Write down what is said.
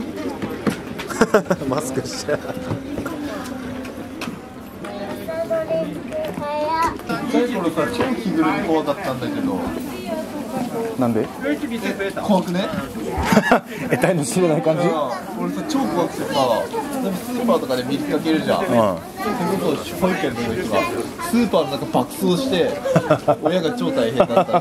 マスクして。 最初のさ、超着ぐるみ怖かったんだけど。 なんで？ 怖くね？ 得体の知れない感じ？ 俺さ、超怖くてさ、スーパーとかで見かけるじゃん。それこそ保育園の時とか、スーパーの中爆走して、親が超大変だった。